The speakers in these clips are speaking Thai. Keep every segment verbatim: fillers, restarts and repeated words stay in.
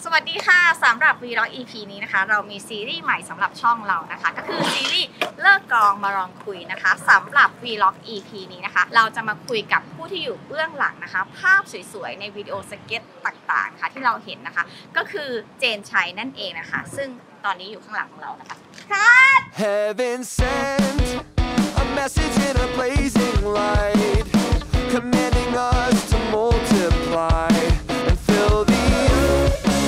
สวัสดีค่ะสำหรับ Vlog อี พี นี้นะคะเรามีซีรีส์ใหม่สำหรับช่องเรานะคะก็คือซีรีส์เลิกกองมาลองคุยนะคะสำหรับ Vlog อี พี นี้นะคะเราจะมาคุยกับผู้ที่อยู่เบื้องหลังนะคะภาพสวยๆในวิดีโอสเก็ตต่างๆค่ะที่เราเห็นนะคะก็คือเจนชัยนั่นเองนะคะซึ่งตอนนี้อยู่ข้างหลังของเรานะคะค่ะ Heaven sent a message in a blazing light, commanding us to multiply and fill the earth.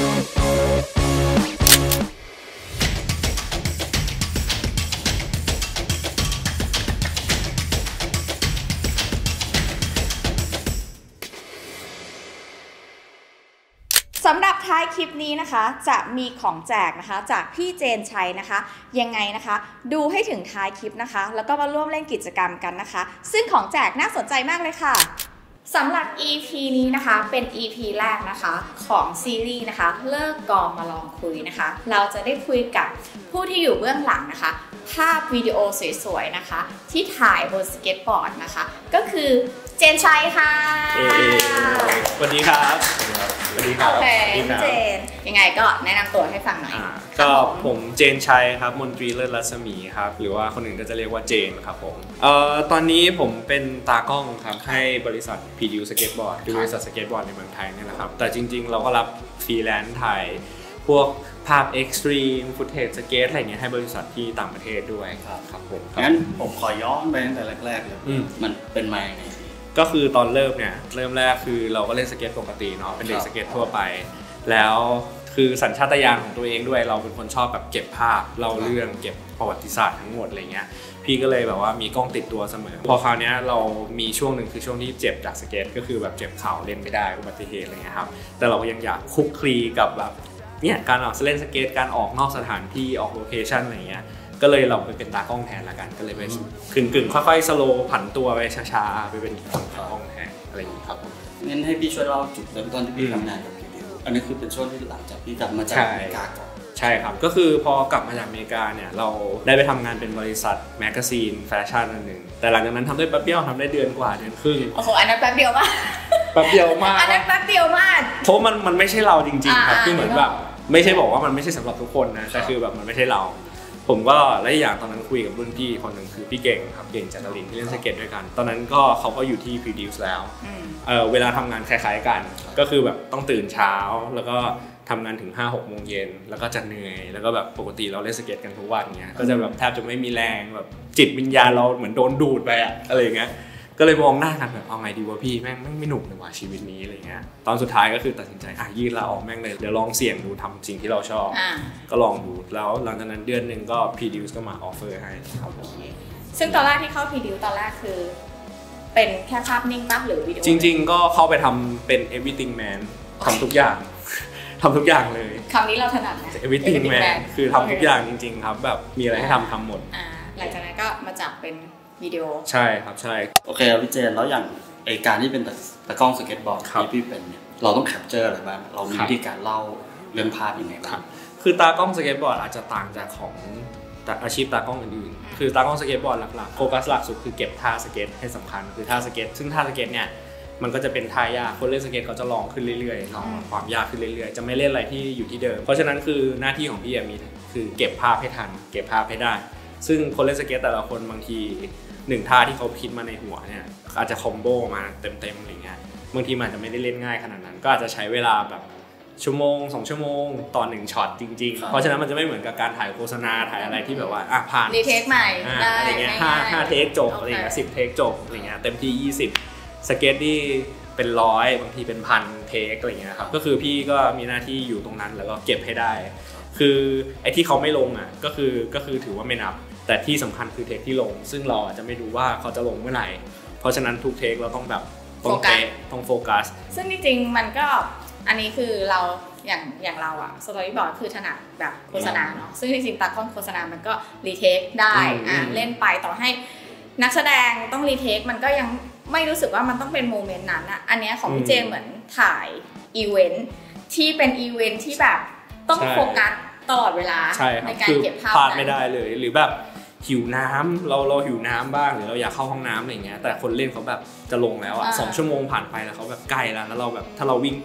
สำหรับท้ายคลิปนี้นะคะจะมีของแจกนะคะจากพี่เจนชัยนะคะยังไงนะคะดูให้ถึงท้ายคลิปนะคะแล้วก็มาร่วมเล่นกิจกรรมกันนะคะซึ่งของแจกน่าสนใจมากเลยค่ะสำหรับ อี พี นี้นะคะเป็น อี พี แรกนะคะของซีรีส์นะคะเลิกกองมาลองคุยนะคะเราจะได้คุยกับผู้ที่อยู่เบื้องหลังนะคะภาพวิดีโอสวยๆนะคะที่ถ่ายบนสเก็ตบอร์ดนะคะก็คือเจนชัยค่ะสวัสดีครับสวัสดีครับโอเคเจนยังไงก็แนะนำตัวให้ฟังหน่อยก็ผมเจนชัยครับมนตรีเลิศรัศมีครับหรือว่าคนอื่นก็จะเรียกว่าเจนครับผมเอ่อตอนนี้ผมเป็นตากล้องครับให้บริษัท พี ดี ยู Skateboard คือบริษัทสเก็ตบอร์ดในเมืองไทยนี่แหละครับแต่จริงๆเราก็รับฟรีแลนซ์ถ่ายพวกภาพเอ็กซ์ตรีมฟุตเทจสเก็ตอะไรเงี้ยให้บริษัทที่ต่างประเทศด้วยครับครับผมงั้นผมขอย้อนไปตั้งแต่แรกๆเลยมันเป็นมาอย่างไรก็คือตอนเริ่มเนี่ยเริ่มแรกคือเราก็เล่นสเก็ตปกติเนาะเป็นเด็กสเก็ตทั่วไปแล้วคือสัญชาตญาณของตัวเองด้วยเราเป็นคนชอบแบบเก็บภาพเล่าเรื่องเก็บประวัติศาสตร์ทั้งหมดอะไรเงี้ยพี่ก็เลยแบบว่ามีกล้องติดตัวเสมอพอคราวนี้เรามีช่วงหนึ่งคือช่วงที่เจ็บจากสเก็ตก็คือแบบเจ็บเข่าเล่นไม่ได้อุบัติเหตุอะไรเงี้ยครับแต่เราก็ยังอยากคุกคลีกับแบบเนี่ยการออกเล่นสเก็ตการออกนอกสถานที่ออกโลเคชั่นอะไรเงี้ยก็เลยเราไปเป็นตากล้องแทนละกันก็เลยไปกึ่งๆค่อยๆสโลว์ผันตัวไปช้าๆไปเป็นตากล้องแทนอะไรอย่างนี้ครับงั้นให้พี่ช่วยเล่าจุดเริ่มต้นที่พี่ทำงานกับพีดียูอันนี้คือเป็นช่วงที่หลังจากพี่กลับมาจากอเมริกาก่อนใช่ครับก็คือพอกลับมาจากอเมริกาเนี่ยเราได้ไปทำงานเป็นบริษัทแมกกาซีนแฟชั่นอันหนึ่งแต่หลังจากนั้นทำได้แป๊บเดียวทำได้เดือนกว่าเดือนครึ่งโอ้โหอันนั้นแป๊บเดียวมากแป๊บเดียวมากอันนั้นแป๊บเดียวมากเพราะมันมันไม่ใช่เราจริงๆครับคือเหมือนแบบไม่ใช่บอกว่ามันไม่ใช่สำหรับทุกคนนะแต่คือแบบมันไม่ใช่เราผมก็และอีกอย่างตอนนั้นคุยกับรุ่นพี่คนหนึ่งคือพี่เก่งครับเก่งจักรินที่เล่นสเก็ตด้วยกันตอนนั้นก็เขาก็อยู่ที่ Produce แล้วเออเวลาทำงานคล้ายๆกันก็คือแบบต้องตื่นเช้าแล้วก็ทำงานถึง ห้าหก โมงเย็นแล้วก็จะเหนื่อยแล้วก็แบบปกติเราเล่นสเก็ตกันทุกวันเงี้ยก็จะแบบแทบจะไม่มีแรงแบบจิตวิญญาณเราเหมือนโดนดูดไปอะอะไรอย่างเงี้ยก็เลยมองหน้ากันแบบเอาไงดีวะพี่แม่งไม่ไม่หนุกเลยว่ะชีวิตนี้อะไรเงี้ยตอนสุดท้ายก็คือตัดสินใจอ่ะยืดลาออกแม่งเลยเดี๋ยวลองเสี่ยงดูทำสิ่งที่เราชอบก็ลองดูแล้วหลังจากนั้นเดือนหนึ่งก็ พี ดี ยู ก็มาออฟเฟอร์ให้ครับซึ่งตอนแรกที่เข้า พี ดี ยู ตอนแรกคือเป็นแค่ภาพนิ่งปั๊บหรือวิดีโอจริงๆก็เข้าไปทำเป็น everything man ทำทุกอย่างทำทุกอย่างเลยคำนี้เราถนัดนะ everything man คือทำทุกอย่างจริงๆครับแบบมีอะไรให้ทำทำหมดหลังจากนั้นก็มาจับเป็นวิดีโอใช่ครับใช่โอเคพี่เจนแล้วอย่างไอการที่เป็นตากล้องสเก็ตบอร์ดที่พี่เป็นเนี่ยเราต้องแคปเจอร์อะไรบ้างเรามีวิธีการเล่าเรื่องภาพยังไงบ้างคือตากล้องสเก็ตบอร์ดอาจจะต่างจากของอาชีพตากล้องอื่นๆคือตากล้องสเก็ตบอร์ดหลักๆโฟกัสหลักสุดคือเก็บท่าสเก็ตให้สำคัญคือท่าสเก็ตซึ่งท่าสเก็ตเนี่ยมันก็จะเป็นท่ายากคนเล่นสเก็ตเขาจะลองขึ้นเรื่อยๆลองความยากขึ้นเรื่อยๆจะไม่เล่นอะไรที่อยู่ที่เดิมเพราะฉะนั้นคือหน้าที่ของพี่มีคือเก็บภาพให้ทันเก็บภาพให้ได้ซึ่งคนเล่นสเก็ตแต่ละคนบางทีหนึ่งท่าที่เขาคิดมาในหัวเนี่ยอาจจะคอมโบมาเต็มๆอะไรเงี้ยบางทีมันจะไม่ได้เล่นง่ายขนาดนั้นก็อาจจะใช้เวลาแบบชั่วโมงสองชั่วโมงต่อหนึ่งช็อตจริงๆเพราะฉะนั้นมันจะไม่เหมือนกับการถ่ายโฆษณาถ่ายอะไรที่แบบว่าอ่ะผ่านรีเทคใหม่อะไรเงี้ยห้าห้าเทคจบอะไรเงี้ยสิบเทคจบอะไรเงี้ยเต็มที่ยี่สิบสเก็ตที่เป็นร้อยบางทีเป็นพันเทคอะไรเงี้ยครับก็คือพี่ก็มีหน้าที่อยู่ตรงนั้นแล้วก็เก็บให้ได้คือไอ้ที่เขาไม่ลงอ่ะก็คือก็คือถือว่าไม่นับแต่ที่สำคัญคือเทคที่ลงซึ่งเราอาจจะไม่รู้ว่าเขาจะลงเมื่อไหร่เพราะฉะนั้นทุกเทคเราต้องแบบต้องเป๊ะต้องโฟกัสซึ่งจริงๆมันก็อันนี้คือเราอย่างอย่างเราอะสตอรี่บอร์ดคือถนัดแบบโฆษณาเนาะซึ่งจริงๆตากล้องโฆษณามันก็รีเทคได้อ่ะเล่นไปต่อให้นักแสดงต้องรีเทคมันก็ยังไม่รู้สึกว่ามันต้องเป็นโมเมนต์นั้นอะอันนี้ของพี่เจเหมือนถ่ายอีเวนท์ที่เป็นอีเวนท์ที่แบบต้องโฟกัสตลอดเวลาในการเก็บภาพพลาดไม่ได้เลยหรือแบบหิวน้ำเราเราหิวน้ำบ้างหรือเราอยากเข้าห้องน้ำอะไรเงี้ยแต่คนเล่นเขาแบบจะลงแล้วอ่ะสองชั่วโมงผ่านไปแล้วเขาแบบใกล้แล้วแล้วเราแบบถ้าเราวิ่งไปอ่ะ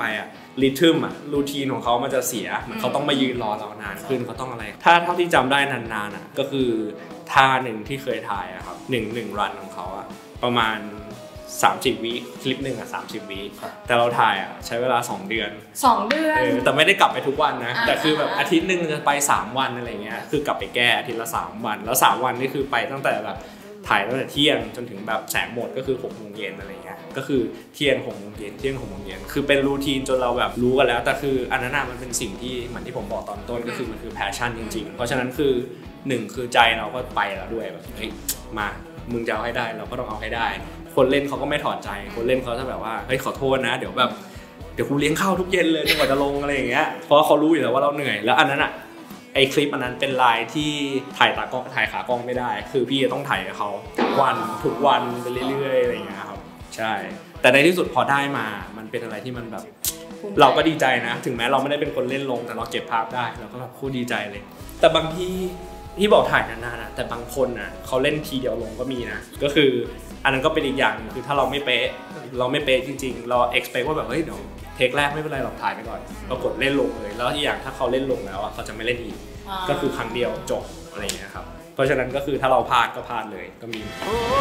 ริทึมอะรูทีนของเขามันจะเสียเหมือนเขาต้องมายืนรอเรานานขึ้นเขาต้องอะไรถ้าเท่าที่จำได้นานๆอะก็คือท่าหนึ่งที่เคยถ่ายอะครับหนึ่งหนึ่งรันของเขาอะประมาณสามสิบวิคลิปหนึ่งอะสามสิบวิแต่เราถ่ายอะใช้เวลาสองเดือนสองเดือนแต่ไม่ได้กลับไปทุกวันนะแต่คือแบบอาทิตย์นึงจะไปสามวันอะไรเงี้ยคือกลับไปแก้อาทิตย์ละสามวันแล้วสามวันนี่คือไปตั้งแต่แบบถ่ายตั้งแต่เที่ยงจนถึงแบบแสงหมดก็คือหกโมงเย็นอะไรเงี้ยก็คือเที่ยงหกโมงเย็นเที่ยงหกโมงเย็นคือเป็นรูทีนจนเราแบบรู้กันแล้วแต่คืออันนั้นมันเป็นสิ่งที่เหมือนที่ผมบอกตอนต้นก็คือมันคือแพชชั่นจริงๆเพราะฉะนั้นคือหนึ่งคือใจเราก็ไปแล้วด้วยแบบเฮ้ยมามึงจะเอาให้ได้เราก็ต้องเอาให้ได้คนเล่นเขาก็ไม่ถอดใจคนเล่นเขาจะแบบว่าเฮ้ยขอโทษนะเดี๋ยวแบบเดี๋ยวกูเลี้ยงข้าวทุกเย็นเลยจนกว่าจะลงอะไรอย่างเงี้ยเพราะเขารู้อยู่แล้วว่าเราเหนื่อยแล้วอันนั้นอ่ะไอคลิปอันนั้นเป็นไลน์ที่ถ่ายตากล้องถ่ายขากล้องไม่ได้คือพี่จะต้องถ่ายกับเขาทุกวันทุกวันไปเรื่อยๆอะไรอย่างเงี้ยครับใช่แต่ในที่สุดพอได้มามันเป็นอะไรที่มันแบบเราก็ดีใจนะถึงแม้เราไม่ได้เป็นคนเล่นลงแต่เราเก็บภาพได้เราก็แบบโคตรดีใจเลยแต่บางที่ที่บอกถ่ายนานๆนะแต่บางคนนะเขาเล่นทีเดียวลงก็มีนะก็คืออันนั้นก็เป็นอีกอย่างนึงคือถ้าเราไม่เป๊ะเราไม่เป๊ะจริงๆเรา expect ว่าแบบเฮ้ยเดี๋ยวเทคแรกไม่เป็นไรหรอกถ่ายไปก่อนปรากฏเล่นลงเลยแล้วอีกอย่างถ้าเขาเล่นลงแล้วอ่ะเขาจะไม่เล่นอีกก็คือครั้งเดียวจบอะไรอย่างเงี้ยครับเพราะฉะนั้นก็คือถ้าเราพลาดก็พลาดเลยก็มี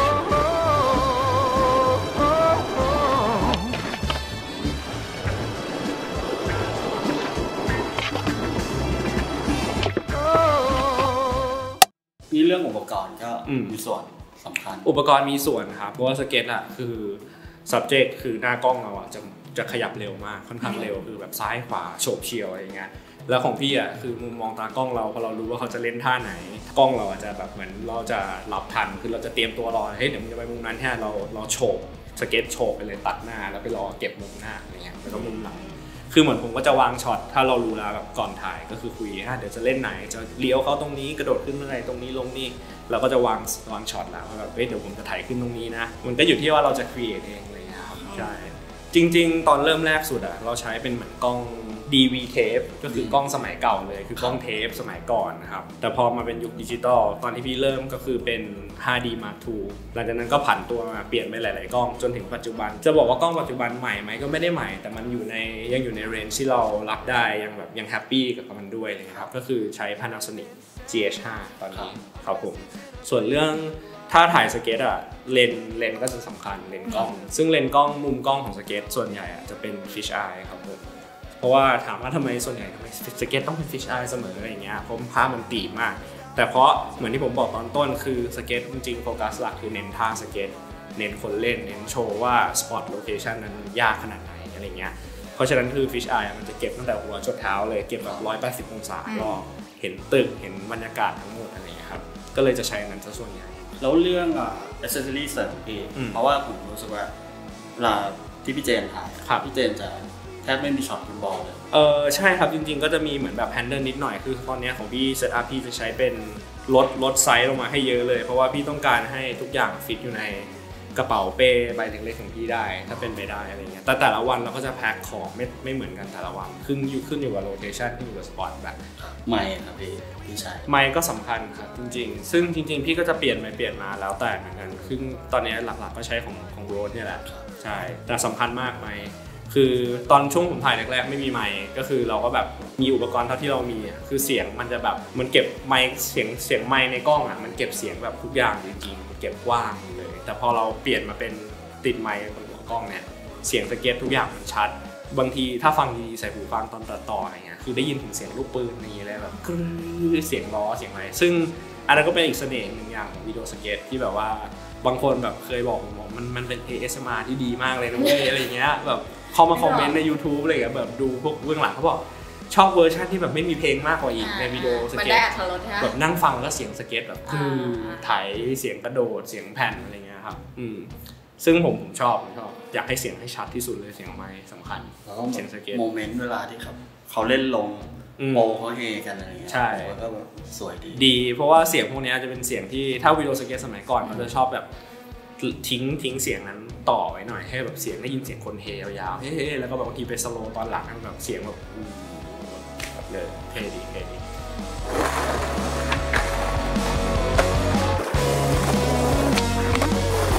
นี่เรื่องอุปกรณ์ก็มีส่วนสำคัญอุปกรณ์มีส่วนครับเพราะว่าสเก็ตอะคือ subject คือหน้ากล้องเราอะจะจะขยับเร็วมากค่อนข้างเร็วคือแบบซ้ายขวาโฉบเฉี่ยวอะไรอย่างเงี้ยแล้วของพี่อะคือมุมมองตากล้องเราพอเรารู้ว่าเขาจะเล่นท่าไหนกล้องเราอาจจะแบบเหมือนเราจะรับทันคือเราจะเตรียมตัวรอเฮ้ยเดี๋ยวมึงจะไปมุมนั้นแค่เราเราโฉบสเก็ตโฉบไปเลยตัดหน้าแล้วไปรอเก็บมุมหน้าอะไรเงี้ยแล้วก็มุมหลังคือเหมือนผมก็จะวางช็อตถ้าเรารู้แล้วแบบก่อนถ่ายก็คือคุยอ่ะเดี๋ยวจะเล่นไหนจะเลี้ยวเขาตรงนี้กระโดดขึ้นอะไรตรงนี้ลงนี่เราก็จะวางวางช็อตแล้วแบบเฮ้ยเดี๋ยวผมจะถ่ายขึ้นตรงนี้นะมันก็อยู่ที่ว่าเราจะครีเอทเองอะไรอย่างเงี้ยครับใช่จริงๆตอนเริ่มแรกสุดอ่ะเราใช้เป็นเหมือนกล้อง ดี วี Tape ก็คือกล้องสมัยเก่าเลยคือกล้องเทปสมัยก่อนนะครับแต่พอมาเป็นยุคดิจิตอลตอนที่พี่เริ่มก็คือเป็น ไฟว์ดี มาร์ค ทู หลังจากนั้นก็ผันตัวมาเปลี่ยนไปหลายๆกล้องจนถึงปัจจุบันจะบอกว่ากล้องปัจจุบันใหม่ไหมก็ไม่ได้ใหม่แต่มันอยู่ในยังอยู่ในเรนจ์ที่เรารับได้ยังแบบยังแฮปปี้กับมันด้วยเลยครับก็คือใช้ Panasonic จี เอช ไฟว์ ตอนนี้ครับผมส่วนเรื่องถ้าถ่ายสเก็ตอะเลนเลนก็จะสำคัญเลนกล้องซึ่งเลนกล้องมุมกล้องของสเก็ตส่วนใหญ่อะจะเป็น fish eye ครับผมเพราะว่าถามว่าทำไมส่วนใหญ่ทำไมสเก็ตต้องเป็น fish eye เสมออะไรอย่างเงี้ยเพราะภาพมันตีมากแต่เพราะเหมือนที่ผมบอกตอนต้นคือสเก็ตจริงๆโฟกัสหลักคือเน้นท่าสเก็ตเน้นคนเล่นเน้นโชว์ว่าสปอตโลเคชั่นนั้นยากขนาดไหนอะไรเงี้ยเพราะฉะนั้นคือ fish eye มันจะเก็บตั้งแต่หัวจนเท้าเลยเก็บแบบหนึ่งร้อยแปดสิบองศาก็เห็นตึกเห็นบรรยากาศทั้งหมดอะไรเงี้ยครับก็เลยจะใช้นั้นซะส่วนใหญ่แล้วเรื่องอ่ะ accessory เสริมพี่เพราะว่าผมรู้สึกว่าเวลาที่พี่เจนถ่ายพี่เจนจะแทบไม่มีช็อตฟุตบอลเลยเออใช่ครับจริงๆก็จะมีเหมือนแบบแฮนเดิลนิดหน่อยคือตอนนี้ของพี่เซตอัพพี่จะใช้เป็นลดลดไซส์ลงมาให้เยอะเลยเพราะว่าพี่ต้องการให้ทุกอย่างฟิตอยู่ในกระเป๋าเป้ใบเล็กๆของพี่ได้ถ้าเป็นไปได้อะไรเงี้ยแต่แต่ละวันเราก็จะแพ็คของไม่ไม่เหมือนกันแต่ละวันขึ้นอยู่ขึ้นอยู่กับโลเคชั่นขึ้นอยู่กับสปอตแบบไมค์ครับพี่พี่ใช้ไมค์ก็สำคัญครับจริงๆซึ่งจริงๆพี่ก็จะเปลี่ยนไปเปลี่ยนมาแล้วแต่เหมือนกันซึ่งตอนนี้หลักๆก็ใช้ของของโรดเนี่ยแหละใช่แต่สำคัญมากไมค์คือตอนช่วงผมถ่ายแรกๆไม่มีไมค์ก็คือเราก็แบบมีอุปกรณ์เท่าที่เรามีคือเสียงมันจะแบบมันเก็บไมค์เสียงเสียงไมค์ในกล้องอ่ะมันเก็บเสียงแบบทุกอย่างจริงๆเก็บกว้างเลยแต่พอเราเปลี่ยนมาเป็นติดไมค์บนหัวกล้องเนี่ยเสียงสเก็ตทุกอย่างมันชัดบางทีถ้าฟังดีใส่หูฟังตอนตัดต่ออะไรเงี้ยคือได้ยินถึงเสียงลูกปืนนี่อะไรแบบคือเสียงล้อเสียงอะไรซึ่งอันนั้นก็เป็นอีกเสน่ห์หนึ่งอย่างของวิดีโอสเก็ตที่แบบว่าบางคนแบบเคยบอกผมว่ามันมันเป็น เอ เอส เอ็ม อาร์ ที่ดีมากเลยนะเว้ยอะไรเงี้ยแบบเขามาคอมเมนต์ใน YouTube อะไรเงี้ยแบบดูพวกเบื้องหลังเขาบอกชอบเวอร์ชันที่แบบไม่มีเพลงมากกว่าอีกในวิดีโอสเก็ตแบบนั่งฟังแล้วเสียงสเก็ตแบบคือถ่ายเสียงกระโดดเสียงแผ่นอะไรเงี้ยครับอืมซึ่งผมผมชอบผมชอบอยากให้เสียงให้ชัดที่สุดเลยเสียงไมค์สำคัญเสียงสเก็ตโมเมนต์เวลาที่เขาเขาเล่นลงโปรเขาเฮกันอะไรเงี้ยใช่ก็แบบสวยดีดีเพราะว่าเสียงพวกนี้จะเป็นเสียงที่ถ้าวิดีโอสเก็ตสมัยก่อนเขาจะชอบแบบทิ้งทิ้งเสียงนั้นต่อไว้หน่อยให้แบบเสียงได้ยินเสียงคนเฮยาวๆเฮ้ๆแล้วก็แบบบางทีไปสโลว์ตอนหลังแบบเสียงแบบเลยเท่ดีเท่ดี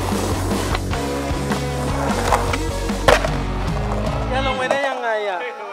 แกลงไปได้ยังไงอ่ะ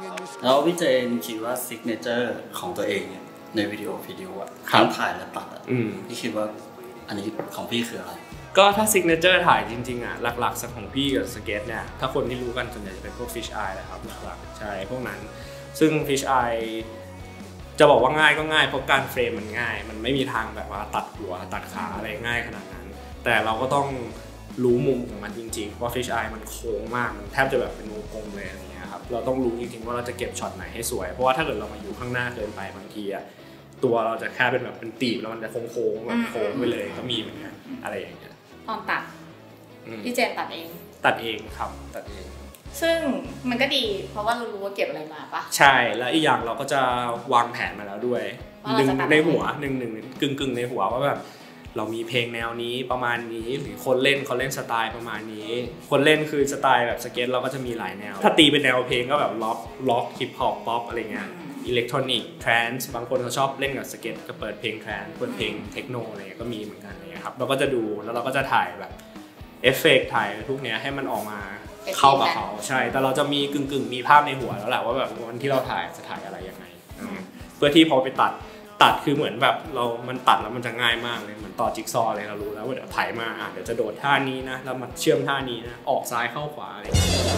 แล้วพี่เจนคิดว่าซิกเนเจอร์ของตัวเองเนี่ยในวิดีโอวิดีโออะทั้งถ่ายและตัดอะพี่คิดว่าอันนี้ของพี่คืออะไรก็ถ้าซิกเนเจอร์ถ่ายจริงๆอ่ะหลักๆสักของพี่กับสเก็ตเนี่ยถ้าคนที่รู้กันส่วนใหญ่จะเป็นพวก Fish Eye แหละครับหลักๆใช่พวกนั้นซึ่ง Fish Eye จะบอกว่าง่ายก็ง่ายเพราะการเฟรมมันง่ายมันไม่มีทางแบบว่าตัดหัวตัดขาอะไรง่ายขนาดนั้นแต่เราก็ต้องรู้มุมของมันจริงๆเพราะ Fish Eye มันโค้งมากมันแทบจะแบบเป็นวงกลมเลยอย่างเงี้ยครับเราต้องรู้จริงๆว่าเราจะเก็บช็อตไหนให้สวยเพราะว่าถ้าเกิดเรามาอยู่ข้างหน้าเกินไปบางทีอะตัวเราจะแค่เป็นแบบเป็นตีบแล้วมันจะโค้งๆแบบโค้งไปเลยก็มีเหมือนกันอะไรอย่างเงี้ยตอนตัดพี่เจนตัดเองตัดเองครับตัดเองซึ่งมันก็ดีเพราะว่าเรารู้ว่าเก็บอะไรมาปะใช่แล้วอีกอย่างเราก็จะวางแผนมาแล้วด้วยหนึ่งในหัวหนึ่งหนึ่งกึ่งกึ่งในหัวว่าแบบเรามีเพลงแนวนี้ประมาณนี้หรือคนเล่นเขาเล่นสไตล์ประมาณนี้คนเล่นคือสไตล์แบบสเก็ตเราก็จะมีหลายแนวถ้าตีเป็นแนวเพลงก็แบบล็อกล็อกฮิปฮอปป๊อปอะไรเงี้ยอิเล็กทรอนิกส์ทรานซ์บางคนเขาชอบเล่นกับสเก็ตก็เปิดเพลงทรานซ์เปิดเพลงเทคโนอะไรเงี้ยก็มีเหมือนกันเลยครับเราก็จะดูแล้วเราก็จะถ่ายแบบเอฟเฟกต์ถ่ายทุกเนี้ยให้มันออกมาเข้ากับเขาใช่แต่เราจะมีกึ่งกึ่งมีภาพในหัวแล้วแหละว่าแบบวันที่เราถ่ายจะถ่ายอะไรยังไงเพื่อที่พอไปตัดตัดคือเหมือนแบบเรามันตัดแล้วมันจะง่ายมากเลยเหมือนต่อจิ๊กซอว์เลยเรารู้แล้วว่าเดี๋ยวถ่ายมาอ่ะเดี๋ยวจะโดดท่านี้นะแล้วมาเชื่อมท่านี้นะออกซ้ายเข้าขวาอะไร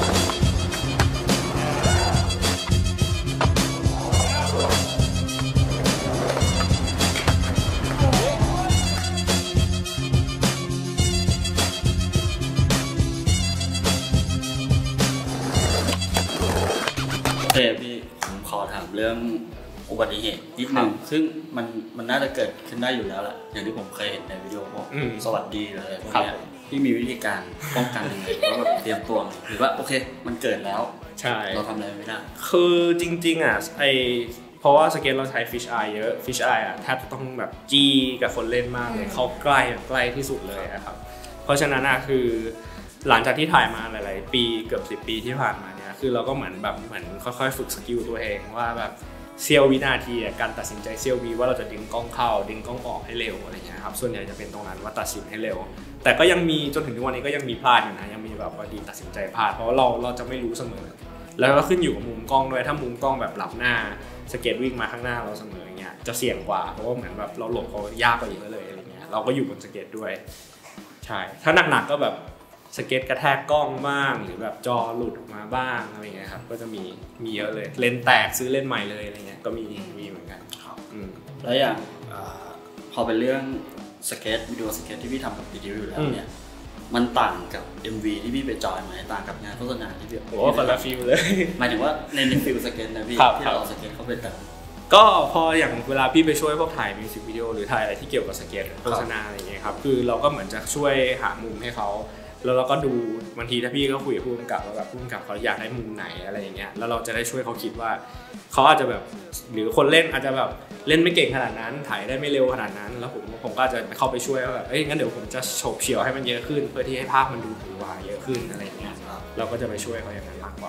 เฮ้พี่ผมขอถามเรื่องอุบัติเหตุนิดนึงซึ่งมันมันน่าจะเกิดขึ้นได้อยู่แล้วแหละอย่างที่ผมเคยเห็นในวิดีโอพวกสวัสดีอะไรพวกนี้ที่มีวิธีการป้องกันยังไงว่าแบบเตรียมตัวหรือว่าโอเคมันเกิดแล้วใช่เราทำอะไรไม่ได้คือจริงๆอ่ะไอเพราะว่าสเก็ตเราใช้ Fish Eye เยอะ Fish Eye อ่ะแทบจะต้องแบบจี้กับคนเล่นมากเลยเข้าใกล้ใกล้ที่สุดเลยครับเพราะฉะนั้นอ่ะคือหลังจากที่ถ่ายมาหลายๆปีเกือบสิบปีที่ผ่านมาเนี่ยคือเราก็เหมือนแบบเหมือนค่อยๆฝึกสกิลตัวเองว่าแบบเสี้ยววินาทีการตัดสินใจเสี้ยววิว่าเราจะดึงกล้องเข้าดึงกล้องออกให้เร็วอะไรเงี้ยครับส่วนใหญ่จะเป็นตรงนั้นว่าตัดสินให้เร็วแต่ก็ยังมีจนถึงทุกวันนี้ก็ยังมีพลาดอยู่นะยังมีแบบว่าดีตัดสินใจพลาดเพราะเราเราจะไม่รู้เสมอแล้วก็ขึ้นอยู่กับมุมกล้องด้วยถ้ามุมกล้องแบบหลับหน้าสเก็ตวิ่งมาข้างหน้าเราเสมออย่างเงี้ยจะเสี่ยงกว่าเพราะว่าเหมือนแบบเราหลบเขายากกว่าเยอะเลยอะไรเงี้ยเราก็อยู่บนสเก็ตด้วยใช่ถ้าหนักๆก็แบบสเก็ตกระแทกกล้องบ้างหรือแบบจอหลุดออกมาบ้างอะไรเงี้ยครับก็จะมีมีเยอะเลยเลนส์แตกซื้อเลนส์ใหม่เลยอะไรเงี้ยก็มีมีเหมือนกันครับแล้วอย่างพอเป็นเรื่องสเก็ตวิดีโอสเก็ตที่พี่ทำกับวิดีโออยู่แล้วเนี่ยมันต่างกับ เอ็ม วี ที่พี่ไปจอยไหมต่างกับงานโฆษณาที่พี่โอ้คนละฟิลเลยหมายถึงว่าในในฟิลสเก็ตนะพี่ที่เราเอาสเก็ตเข้าไปแต่ก็พออย่างเวลาพี่ไปช่วยพวกถ่ายมิวสิกวิดีโอหรือถ่ายอะไรที่เกี่ยวกับสเก็ตโฆษณาอะไรเงี้ยครับคือเราก็เหมือนจะช่วยหามุมให้เขาแล้วเราก็ดูบางทีถ้าพี่ก็คุยกับผู้กำกับว่าแบบผู้กำกับเขาอยากได้มุมไหนอะไรอย่างเงี้ยแล้วเราจะได้ช่วยเขาคิดว่าเขาอาจจะแบบหรือคนเล่นอาจจะแบบเล่นไม่เก่งขนาดนั้นถ่ายได้ไม่เร็วขนาดนั้นแล้วผมผมก็อาจจะเข้าไปช่วยว่าแบบเอ้ยงั้นเดี๋ยวผมจะโฉบเฉี่ยวให้มันเยอะขึ้นเพื่อที่ให้ภาพมันดูหวือหวาเยอะขึ้นอะไรอย่างเงี้ยเราก็จะไปช่วยเขาอย่างนั้นมากกว่า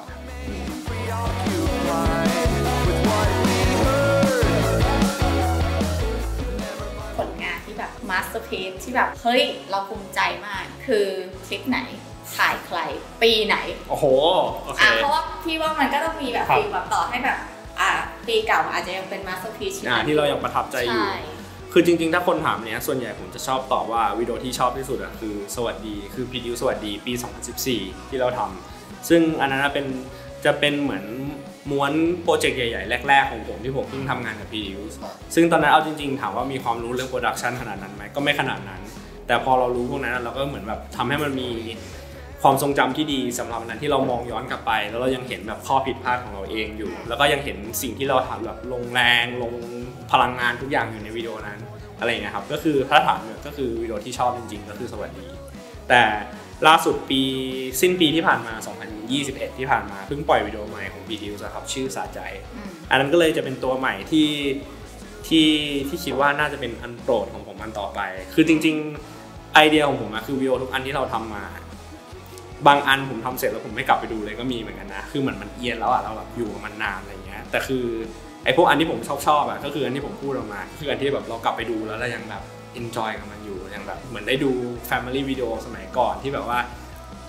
ผลงานที่แบบมาสเตอร์พีซที่แบบเฮ้ยเราภูมิใจมากคือคลิปไหนถ่ายใครปีไหนโอ้โหโอเคเพราะว่าพี่ว่ามันก็ต้องมีแบบฟีลแบบต่อให้แบบอ่าปีเก่าอาจจะยังเป็นมาสเตอร์พีซที่เรายังประทับใจอยู่คือจริงๆถ้าคนถามเนี้ยส่วนใหญ่ผมจะชอบตอบว่าวิดีโอที่ชอบที่สุดอะคือสวัสดีคือพีดิวสวัสดีปีสองพันสิบสี่ที่เราทำซึ่งอันนั้นเป็นจะเป็นเหมือนม้วนโปรเจกต์ใหญ่ๆแรกๆของผมที่ผมเพิ่งทำงานกับพีดิวซึ่งตอนนั้นเอาจริงๆถามว่ามีความรู้เรื่องโปรดักชันขนาดนั้นไหมก็ไม่ขนาดนั้นแต่พอเรารู้พวกนั้นเราก็เหมือนแบบทำให้มันมีความทรงจำที่ดีสำหรับนั้นที่เรามองย้อนกลับไปแล้วเรายังเห็นแบบข้อผิดพลาดของเราเองอยู่แล้วก็ยังเห็นสิ่งที่เราทำแบบลงแรงลงพลังงานทุกอย่างอยู่ในวิดีโอนั้นอะไรอย่างเงี้ยครับก็คือถ้าถามเนี่ยก็คือวิดีโอที่ชอบจริงๆก็คือสวัสดีแต่ล่าสุดปีสิ้นปีที่ผ่านมาสองพันยี่สิบเอ็ดที่ผ่านมาเพิ่งปล่อยวิดีโอใหม่ของ บี ดิวส์ ครับชื่อสาใจอันนั้นก็เลยจะเป็นตัวใหม่ที่ที่ที่คิดว่าน่าจะเป็นอันโปรดของผมอันต่อไปคือจริงๆไอเดียของผมอะคือวิดีโอทุกอันที่เราทำมาบางอันผมทำเสร็จแล้วผมไม่กลับไปดูเลยก็มีเหมือนกันนะคือเหมือนมันเอียนแล้วอะเราแบบอยู่กับมันนานอะไรเงี้ยแต่คือไอพวกอันที่ผมชอบชอบอะก็คืออันที่ผมพูดออกมาคืออันที่แบบเรากลับไปดูแล้วเรายังแบบ enjoy กับมันอยู่ยังแบบเหมือนได้ดู family video สมัยก่อนที่แบบว่า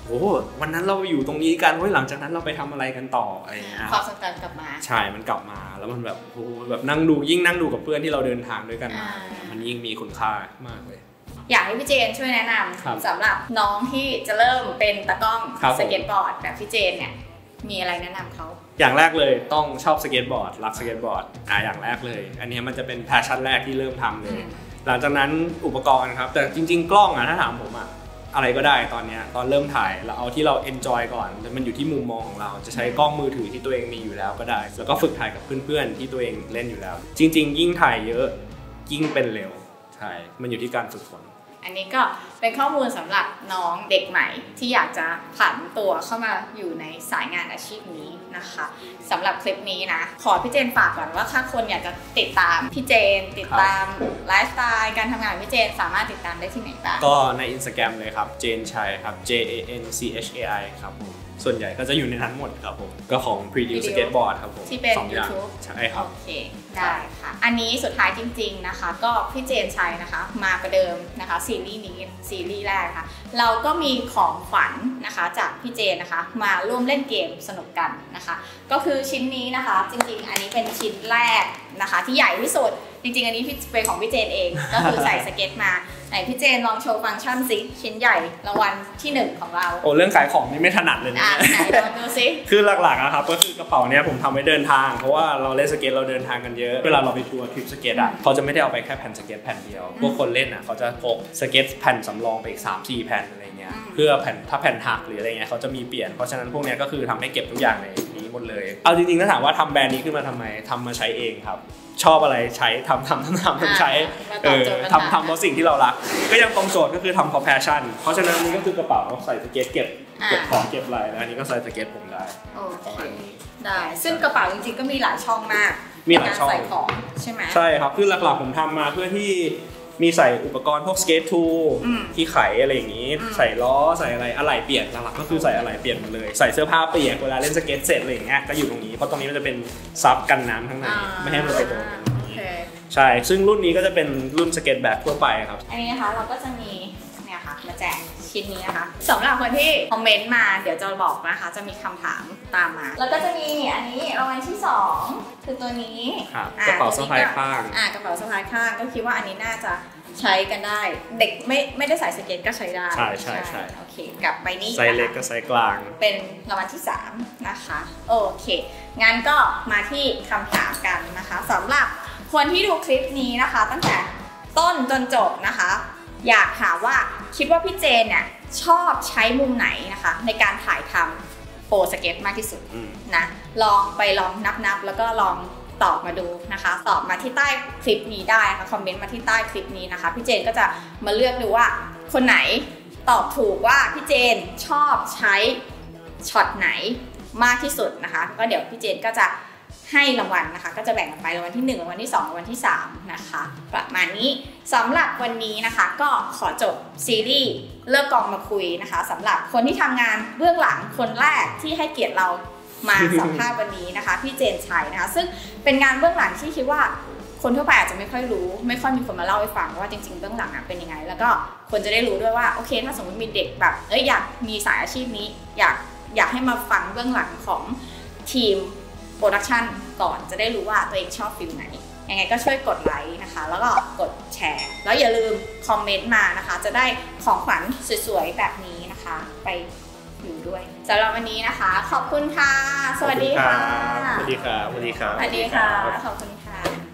โอ้วันนั้นเราอยู่ตรงนี้กันเฮ้ยหลังจากนั้นเราไปทำอะไรกันต่ออะไรเงี้ยความทรงจำกลับมาใช่มันกลับมาแล้วมันแบบโอ้แบบนั่งดูยิ่งนั่งดูกับเพื่อนที่เราเดินทางด้วยกันมามันยิ่งมีคุณค่ามากเลยอยากให้พี่เจนช่วยแนะนำสำหรับน้องที่จะเริ่มเป็นตากล้องสเก็ตบอร์ดแบบพี่เจนเนี่ยมีอะไรแนะนำเขาอย่างแรกเลยต้องชอบสเก็ตบอร์ดรักสเก็ตบอร์ดอ่าอย่างแรกเลยอันนี้มันจะเป็นแพชชั่นแรกที่เริ่มทำเลยหลังจากนั้นอุปกรณ์ครับแต่จริงๆกล้องอ่ะถ้าถามผมอ่ะอะไรก็ได้ตอนนี้ตอนเริ่มถ่ายเราเอาที่เราเอนจอยก่อนมันอยู่ที่มุมมองของเราจะใช้กล้องมือถือที่ตัวเองมีอยู่แล้วก็ได้แล้วก็ฝึกถ่ายกับเพื่อนๆที่ตัวเองเล่นอยู่แล้วจริงๆยิ่งถ่ายเยอะยิ่งเป็นเร็วใช่มันอยู่ที่การฝึกฝนอันนี้ก็เป็นข้อมูลสำหรับน้องเด็กใหม่ที่อยากจะผันตัวเข้ามาอยู่ในสายงานอาชีพนี้นะคะสำหรับคลิปนี้นะขอพี่เจนฝากก่อนว่าถ้าคนอยากจะติดตามพี่เจนติดตามไลฟ์สไตล์การทำงานพี่เจนสามารถติดตามได้ที่ไหนบ้างก็ใน Instagram เลยครับเจนชัยครับ J A N C H A I ครับผมส่วนใหญ่ก็จะอยู่ในนั้นหมดครับผมก็ของ Preview Skateboard ครับผมที่เป็น YouTube ใช่ครับโอเคได้ค่ะอันนี้สุดท้ายจริงๆนะคะก็พี่เจนชัยนะคะมาประเดิมนะคะซีรีส์นี้ซีรีส์แรกค่ะเราก็มีของขวัญนะคะจากพี่เจนนะคะมาร่วมเล่นเกมสนุกกันนะคะก็คือชิ้นนี้นะคะจริงๆอันนี้เป็นชิ้นแรกนะคะที่ใหญ่ที่สุดจริงๆอันนี้เป็นของพี่เจนเองก็คือใส่สเก็ตมาไหนพี่เจนลองโชว์ฟังก์ชันสิชิ้นใหญ่รางวัลที่หนึ่งของเราโอ้เรื่องขายของนี่ไม่ถนัดเลยนะไหนลองดูสิคือหลักๆนะครับก็คือกระเป๋าเนี้ยผมทำไว้เดินทางเพราะว่าเราเล่นสเก็ตเราเดินทางกันเยอะเวลาเราไปทัวร์ทริปสเก็ตอ่ะเขาจะไม่ได้เอาไปแค่แผ่นสเก็ตแผ่นเดียวพวกคนเล่นอ่ะเขาจะพกสเก็ตแผ่นสำรองไปอีก สามสี่ แผ่นอะไรเงี้ยเพื่อแผ่นถ้าแผ่นหักหรืออะไรเงี้ยเขาจะมีเปลี่ยนเพราะฉะนั้นพวกเนี้ยก็คือทำให้เก็บทุกอย่างในนี้หมดเลยเอาจริงๆถ้าถามว่าทำแบรนด์นี้ขึ้นมาทำไมทำมาใช้เองครับชอบอะไรใช้ทำทำทำทำทำใช้เออทำทำเพราะสิ่งที่เรารักก็ยังตรงโจทย์ก็คือทำเพราะแพชชั่นเพราะฉะนั้นนี่ก็คือกระเป๋าใส่สเก็ตเก็บเก็บของเก็บอะไรแล้วอันนี้ก็ใส่สเก็ตผมได้ประมาณนี้ได้ซึ่งกระเป๋าจริงๆก็มีหลายช่องมากมีหลายช่องใส่ของใช่ไหมใช่ครับคือหลักๆผมทำมาเพื่อที่มีใส่อุปกรณ์พวกสเก็ตทูที่ไขอะไรอย่างนี้ใส่ล้อใส่อะไรอะไหล่เปียกหลักๆก็คือใส่อะไหล่เปียกหมดเลยใส่เสื้อผ้าเปียกเวลาเล่นสเก็ตเสร็จอะไรอย่างเงี้ยก็อยู่ตรงนี้เพราะตรงนี้มันจะเป็นซับกันน้ำข้างในไม่ให้มันไปโดนใช่ซึ่งรุ่นนี้ก็จะเป็นรุ่นสเก็ตแบบทั่วไปครับอันนี้นะคะเราก็จะมีเนี่ยค่ะมาแจกชิ้นนี้นะคะสำหรับคนที่คอมเมนต์มาเดี๋ยวจะบอกนะคะจะมีคำถามตามมาแล้วก็จะมีอันนี้รางวัลที่สองคือตัวนี้กระเป๋าสะพายข้างอ่ากระเป๋าสะพายข้างก็คิดว่าอันนี้น่าจะใช้กันได้เด็กไม่ไม่ได้ใส่สเก็ตก็ใช้ได้ใช่ใช่ใช่โอเคกับใบนี้ไซส์เล็กกับไซส์กลางเป็นรางวัลที่สามนะคะโอเคงั้นก็มาที่คำถามกันนะคะสำหรับคนที่ดูคลิปนี้นะคะตั้งแต่ต้นจนจบนะคะอยากถามว่าคิดว่าพี่เจนเนี่ยชอบใช้มุมไหนนะคะในการถ่ายทำโปรสเก็ตมากที่สุดนะลองไปลองนับๆแล้วก็ลองตอบมาดูนะคะตอบมาที่ใต้คลิปนี้ได้นะคะคอมเมนต์มาที่ใต้คลิปนี้นะคะพี่เจนก็จะมาเลือกดูว่าคนไหนตอบถูกว่าพี่เจนชอบใช้ช็อตไหนมากที่สุดนะคะก็เดี๋ยวพี่เจนก็จะให้รางวัลนะคะก็จะแบ่งกันไปรางวัลที่หนึ่งรางวัลที่สองรางวัลที่สามนะคะประมาณนี้สำหรับวันนี้นะคะก็ขอจบซีรีส์เลิกกองมาคุยนะคะสำหรับคนที่ทำงานเบื้องหลังคนแรกที่ให้เกียรติเรามาสัมภาษณ์วันนี้นะคะพี่เจนชัยนะคะซึ่งเป็นงานเบื้องหลังที่คิดว่าคนทั่วไปอาจจะไม่ค่อยรู้ไม่ค่อยมีคนมาเล่าให้ฟังว่าจริงๆเบื้องหลังเป็นยังไงแล้วก็คนจะได้รู้ด้วยว่าโอเคถ้าสมมติมีเด็กแบบเอ้ยอยากมีสายอาชีพนี้อยากอยากให้มาฟังเบื้องหลังของทีมโปรดักชันก่อนจะได้รู้ว่าตัวเองชอบฟิลไหนยังไงก็ช่วยกดไลค์นะคะแล้วก็กดแชร์แล้วอย่าลืมคอมเมนต์มานะคะจะได้ของขวัญสวยๆแบบนี้นะคะไปอยู่ด้วยสำหรับวันนี้นะคะขอบคุณค่ะสวัสดีค่ะสวัสดีค่ะสวัสดีค่ะสวัสดีค่ะขอบคุณค่ะ